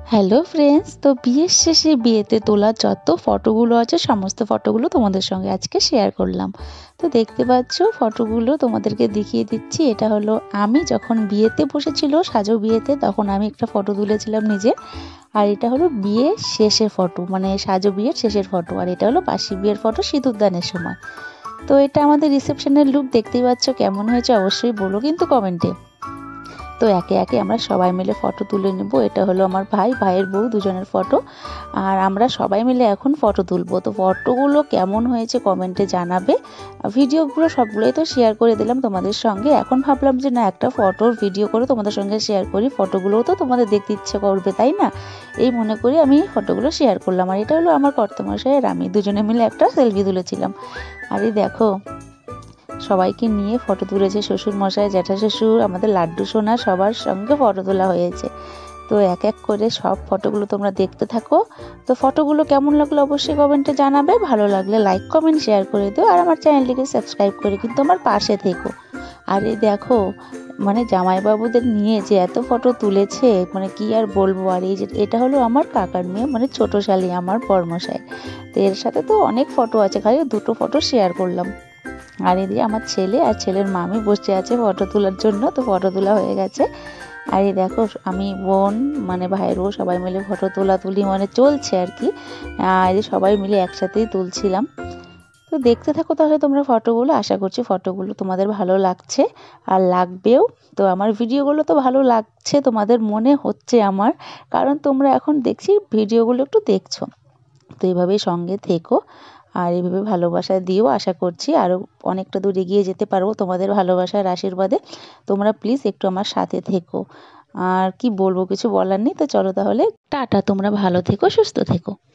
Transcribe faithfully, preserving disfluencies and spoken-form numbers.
Hello friends, তো বিয়ের শেষে বিয়েতে তোলা যত ফটোগুলো আছে সমস্ত ফটোগুলো তোমাদের সঙ্গে আজকে শেয়ার করলাম। তো দেখতে পাচ্ছ ফটোগুলো তোমাদেরকে দেখিয়ে দিচ্ছি। এটা হলো আমি যখন বিয়েতে বসেছিল, সাজো বিয়েতে, তখন আমি একটা ফটো তুলেছিলাম নিজে। আর এটা হলো বিয়ে শেষের ফটো, মানে সাজো বিয়ের শেষের ফটো। আর এটা হলো বাসি বিয়ের ফটো, সিঁদুরদানের সময়। তো এটা আমাদের রিসেপশনের লুক। দেখতেই পাচ্ছ কেমন হয়েছে অবশ্যই বলো কিন্তু কমেন্টে। তো একে একে আমরা সবাই মিলে ফটো তুলে নেব। এটা হলো আমার ভাই, ভাইয়ের বউ, দুজনের ফটো। আর আমরা সবাই মিলে এখন ফটো তুলব। তো ফটোগুলো কেমন হয়েছে কমেন্টে জানাবে। ভিডিওগুলো সবগুলোই তো শেয়ার করে দিলাম তোমাদের সঙ্গে। এখন ভাবলাম যে না, একটা ফটোর ভিডিও করে তোমাদের সঙ্গে শেয়ার করি, ফটোগুলোও তো তোমাদের দেখতে ইচ্ছে করবে, তাই না? এই মনে করি আমি ফটোগুলো শেয়ার করলাম। আর এটা হলো আমার কর্তামশাই আর আমি দুজনে মিলে একটা সেলফি তুলেছিলাম। আর এই দেখো সবাইকে নিয়ে ফটো তুলেছে, শ্বশুর মশাই, জ্যাঠা শ্বশুর, আমাদের লাড্ডু সোনা, সবার সঙ্গে ফটো তোলা হয়েছে। তো এক এক করে সব ফটোগুলো তোমরা দেখতে থাকো। তো ফটোগুলো কেমন লাগলো অবশ্যই কমেন্টে জানাবে। ভালো লাগলে লাইক কমেন্ট শেয়ার করে দিও। আর আমার চ্যানেলটিকে সাবস্ক্রাইব করে কিন্তু আমার পাশে থেকো। আর এই দেখো মানে জামাইবাবুদের নিয়ে যে এত ফটো তুলেছে, মানে কি আর বলবো। আর এই যে এটা হলো আমার কাকার মেয়ে, মানে ছোট শালি আমার বড়মশাই। তো এর সাথে তো অনেক ফটো আছে, খালি দুটো ফটো শেয়ার করলাম। আর এদিকে আমার ছেলে আর ছেলের মামি বসে আছে ফটো তোলার জন্য। তো ফটো তোলা হয়ে গেছে। আর এই দেখো আমি, বোন, মানে ভাইয়ের বউ, সবাই মিলে ফটো তোলা তুলি মানে চলছে আর কি। আর এই সবাই মিলে একসাথেই তুলছিলাম। তো দেখতে থাকো তাহলে তোমরা ফটোগুলো। আশা করছি ফটোগুলো তোমাদের ভালো লাগছে আর লাগবেও। তো আমার ভিডিওগুলো তো ভালো লাগছে তোমাদের মনে হচ্ছে আমার, কারণ তোমরা এখন দেখছি ভিডিওগুলো একটু দেখছো। তো এইভাবেই সঙ্গে থেকো আর এইভাবে ভালোবাসা দিও। আশা করছি আরও অনেকটা দূর এগিয়ে যেতে পারবো তোমাদের ভালোবাসার আশীর্বাদে। তোমরা প্লিজ একটু আমার সাথে থেকো। আর কি বলবো, কিছু বলার নেই। তো চলো তাহলে টাটা, তোমরা ভালো থেকো, সুস্থ থেকো।